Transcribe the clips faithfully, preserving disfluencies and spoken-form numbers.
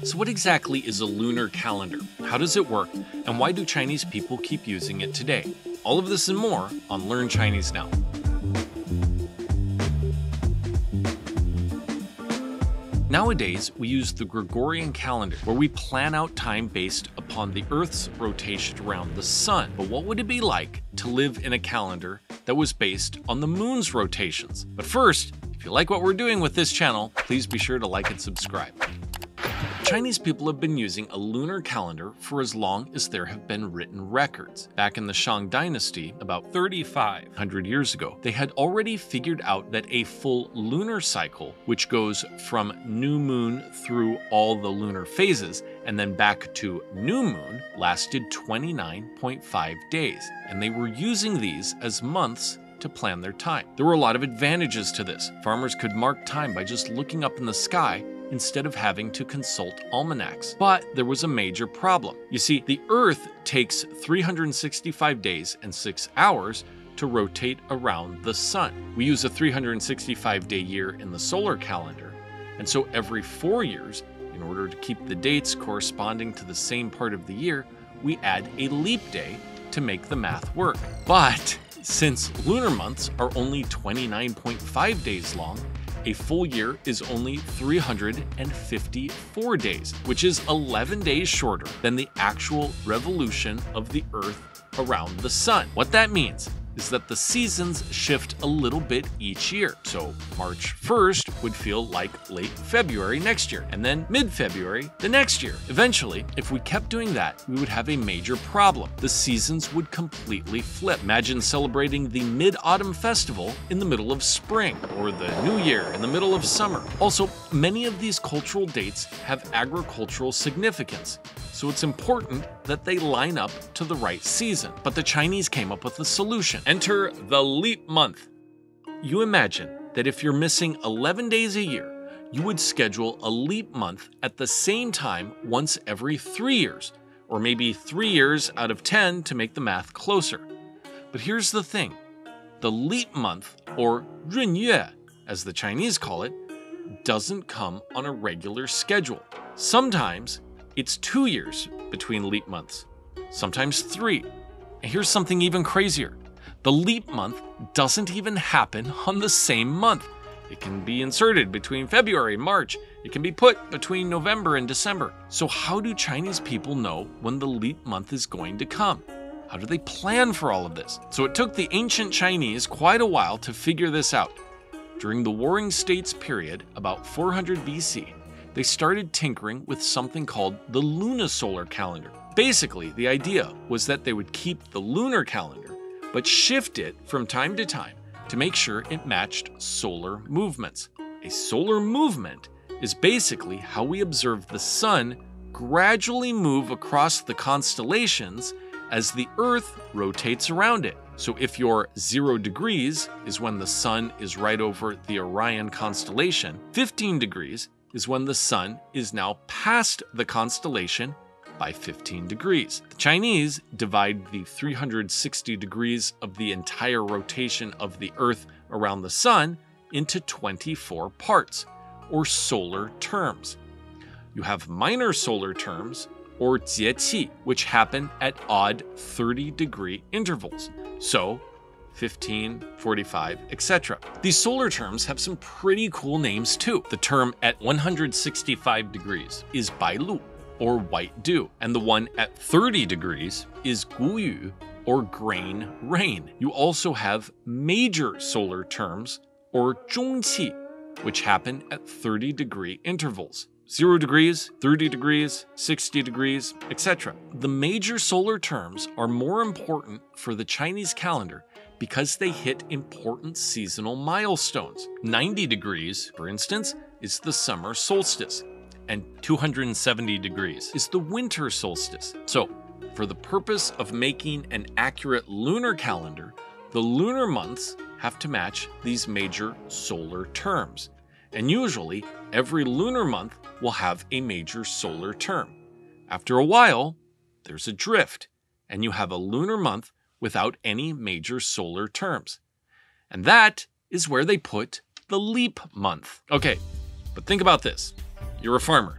So what exactly is a lunar calendar? How does it work? And why do Chinese people keep using it today? All of this and more on Learn Chinese Now. Nowadays, we use the Gregorian calendar, where we plan out time based upon the Earth's rotation around the Sun. But what would it be like to live in a calendar that was based on the Moon's rotations? But first, if you like what we're doing with this channel, please be sure to like and subscribe. Chinese people have been using a lunar calendar for as long as there have been written records. Back in the Shang Dynasty, about thirty-five hundred years ago, they had already figured out that a full lunar cycle, which goes from new moon through all the lunar phases and then back to new moon, lasted twenty-nine point five days. And they were using these as months to plan their time. There were a lot of advantages to this. Farmers could mark time by just looking up in the sky instead of having to consult almanacs. But there was a major problem. You see, the Earth takes three hundred sixty-five days and six hours to rotate around the Sun. We use a three hundred sixty-five day year in the solar calendar, and so every four years, in order to keep the dates corresponding to the same part of the year, we add a leap day to make the math work. But since lunar months are only twenty-nine point five days long, a full year is only three hundred fifty-four days, which is eleven days shorter than the actual revolution of the Earth around the Sun. What that means is that the seasons shift a little bit each year. So March first would feel like late February next year, and then mid-February the next year. Eventually, if we kept doing that, we would have a major problem. The seasons would completely flip. Imagine celebrating the Mid-Autumn Festival in the middle of spring, or the New Year in the middle of summer. Also, many of these cultural dates have agricultural significance, so it's important that they line up to the right season. But the Chinese came up with a solution. Enter the leap month. You imagine that if you're missing eleven days a year, you would schedule a leap month at the same time once every three years, or maybe three years out of ten to make the math closer. But here's the thing. The leap month, or 闰月, as the Chinese call it, doesn't come on a regular schedule. Sometimes it's two years between leap months, sometimes three. And here's something even crazier. The leap month doesn't even happen on the same month. It can be inserted between February and March. It can be put between November and December. So how do Chinese people know when the leap month is going to come? How do they plan for all of this? So it took the ancient Chinese quite a while to figure this out. During the Warring States period, about four hundred B C, they started tinkering with something called the lunisolar calendar. Basically, the idea was that they would keep the lunar calendar, but shift it from time to time to make sure it matched solar movements. A solar movement is basically how we observe the Sun gradually move across the constellations as the Earth rotates around it. So if you're zero degrees is when the Sun is right over the Orion constellation, fifteen degrees is when the Sun is now past the constellation by fifteen degrees. The Chinese divide the three hundred sixty degrees of the entire rotation of the Earth around the Sun into twenty-four parts, or solar terms. You have minor solar terms, or 节气, which happen at odd thirty degree intervals. So fifteen, forty-five, et cetera. These solar terms have some pretty cool names too. The term at one hundred sixty-five degrees is 白露, or white dew, and the one at thirty degrees is 谷雨, or grain rain. You also have major solar terms, or 中气, which happen at thirty degree intervals. zero degrees, thirty degrees, sixty degrees, et cetera. The major solar terms are more important for the Chinese calendar because they hit important seasonal milestones. ninety degrees, for instance, is the summer solstice, and two hundred seventy degrees is the winter solstice. So, for the purpose of making an accurate lunar calendar, the lunar months have to match these major solar terms. And usually, every lunar month will have a major solar term. After a while, there's a drift, and you have a lunar month without any major solar terms. And that is where they put the leap month. Okay, but think about this. You're a farmer,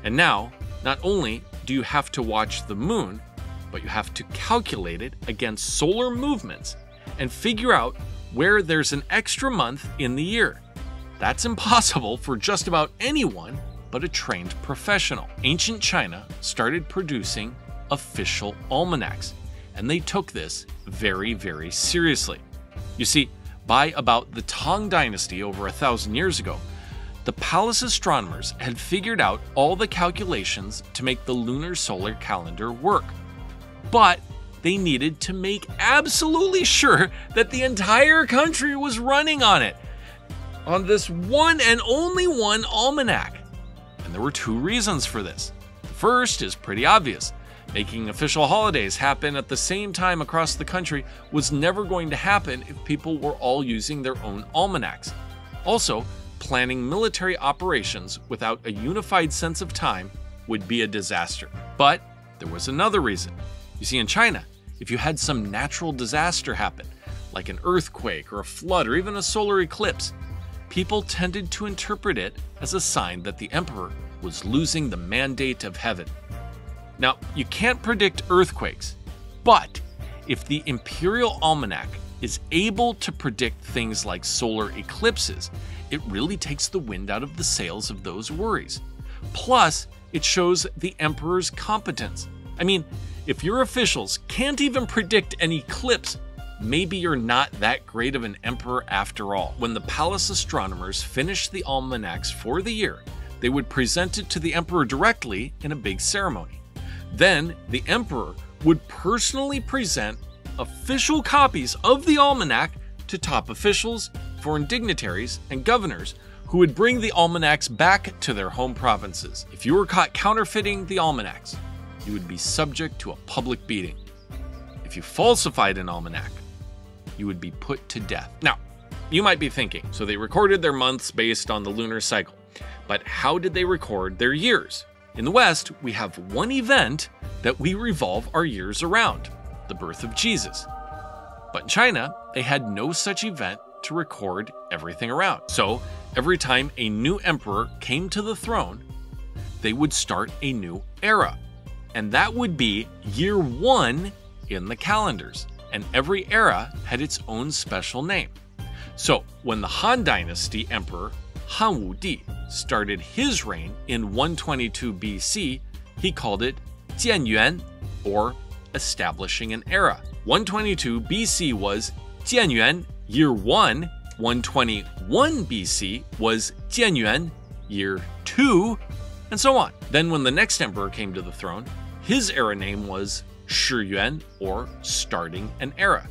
And now, not only do you have to watch the moon, but you have to calculate it against solar movements and figure out where there's an extra month in the year. That's impossible for just about anyone but a trained professional. Ancient China started producing official almanacs, and they took this very, very seriously. You see, by about the Tang Dynasty over a thousand years ago, the palace astronomers had figured out all the calculations to make the lunar solar calendar work. But they needed to make absolutely sure that the entire country was running on it, on this one and only one almanac. And there were two reasons for this. The first is pretty obvious. Making official holidays happen at the same time across the country was never going to happen if people were all using their own almanacs. Also, planning military operations without a unified sense of time would be a disaster. But there was another reason. You see, in China, if you had some natural disaster happen, like an earthquake or a flood or even a solar eclipse, people tended to interpret it as a sign that the emperor was losing the mandate of heaven. Now, you can't predict earthquakes, but if the imperial almanac is able to predict things like solar eclipses, it really takes the wind out of the sails of those worries. Plus, it shows the emperor's competence. I mean, if your officials can't even predict an eclipse, maybe you're not that great of an emperor after all. When the palace astronomers finished the almanacs for the year, they would present it to the emperor directly in a big ceremony. Then, the emperor would personally present official copies of the almanac to top officials, foreign dignitaries, and governors who would bring the almanacs back to their home provinces. If you were caught counterfeiting the almanacs, you would be subject to a public beating. If you falsified an almanac, you would be put to death. Now, you might be thinking, so they recorded their months based on the lunar cycle, but how did they record their years? In the West, we have one event that we revolve our years around, the birth of Jesus. But in China, they had no such event to record everything around. So every time a new emperor came to the throne, they would start a new era. And that would be year one in the calendars. And every era had its own special name. So when the Han Dynasty emperor Han Wudi started his reign in one twenty-two B C, he called it Jianyuan, or establishing an era. one twenty-two B C was Jianyuan year one, one twenty-one B C was Jianyuan year two, and so on. Then when the next emperor came to the throne, his era name was Shiyuan, or starting an era.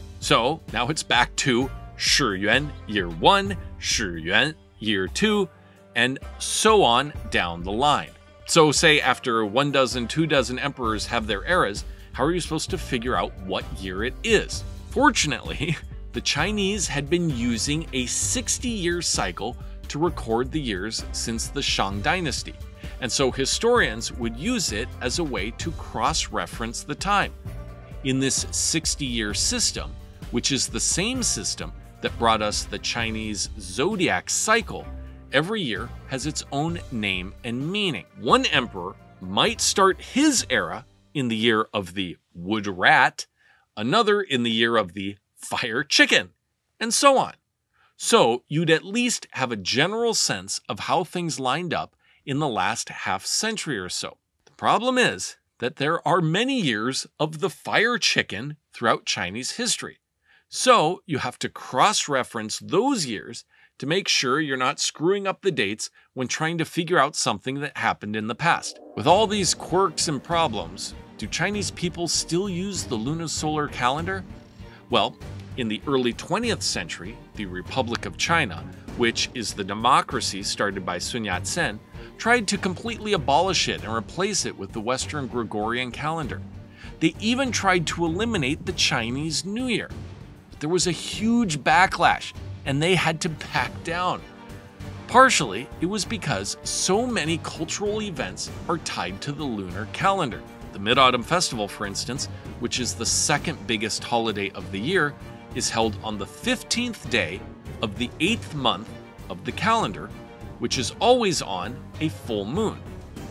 So now it's back to Shiyuan year one, Shiyuan year two, and so on down the line. So say after one dozen, two dozen emperors have their eras, how are you supposed to figure out what year it is? Fortunately, the Chinese had been using a sixty-year cycle to record the years since the Shang Dynasty, and so historians would use it as a way to cross-reference the time. In this sixty-year system, which is the same system that brought us the Chinese zodiac cycle, every year has its own name and meaning. One emperor might start his era in the year of the wood rat, another in the year of the fire chicken, and so on. So you'd at least have a general sense of how things lined up in the last half century or so. The problem is that there are many years of the fire chicken throughout Chinese history. So you have to cross-reference those years to make sure you're not screwing up the dates when trying to figure out something that happened in the past. With all these quirks and problems, do Chinese people still use the lunisolar calendar? Well, in the early twentieth century, the Republic of China, which is the democracy started by Sun Yat-sen, tried to completely abolish it and replace it with the Western Gregorian calendar. They even tried to eliminate the Chinese New Year. But there was a huge backlash, and they had to back down. Partially, it was because so many cultural events are tied to the lunar calendar. The Mid-Autumn Festival, for instance, which is the second biggest holiday of the year, is held on the fifteenth day of the eighth month of the calendar, which is always on a full moon.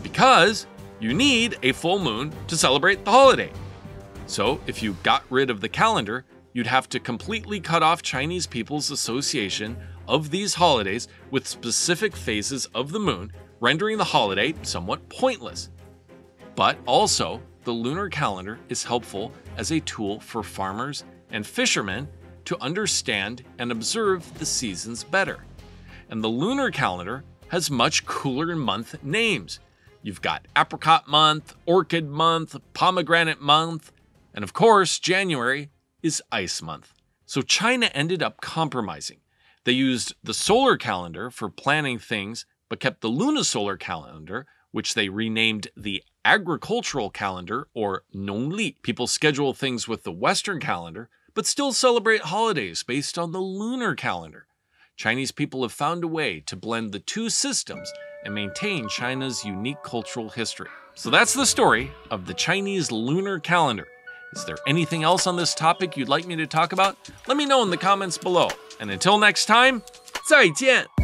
Because you need a full moon to celebrate the holiday. So if you got rid of the calendar, you'd have to completely cut off Chinese people's association of these holidays with specific phases of the moon, rendering the holiday somewhat pointless. But also, the lunar calendar is helpful as a tool for farmers and fishermen to understand and observe the seasons better. And the lunar calendar has much cooler month names. You've got apricot month, orchid month, pomegranate month, and of course, January is ice month. So China ended up compromising. They used the solar calendar for planning things, but kept the lunisolar calendar, which they renamed the agricultural calendar, or nónglì. People schedule things with the Western calendar, but still celebrate holidays based on the lunar calendar. Chinese people have found a way to blend the two systems and maintain China's unique cultural history. So that's the story of the Chinese lunar calendar. Is there anything else on this topic you'd like me to talk about? Let me know in the comments below. And until next time, 再见!